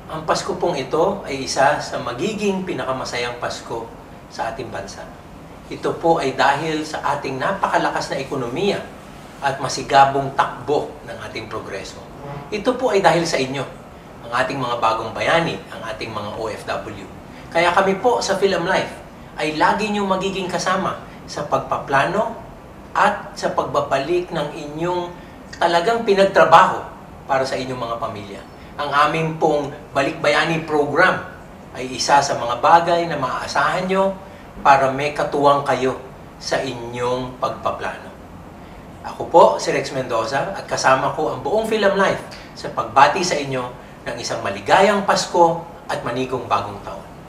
Ang Pasko pong ito ay isa sa magiging pinakamasayang Pasko sa ating bansa. Ito po ay dahil sa ating napakalakas na ekonomiya at masigabong takbo ng ating progreso. Ito po ay dahil sa inyo, ang ating mga bagong bayani, ang ating mga OFW. Kaya kami po sa Film Life ay lagi niyong magiging kasama sa pagpaplano at sa pagbabalik ng inyong talagang pinagtrabaho para sa inyong mga pamilya. Ang aming pong Balikbayani program ay isa sa mga bagay na maaasahan nyo para may katuwang kayo sa inyong pagpaplano. Ako po si Rex Mendoza at kasama ko ang buong Film Life sa pagbati sa inyo ng isang maligayang Pasko at manigong bagong taon.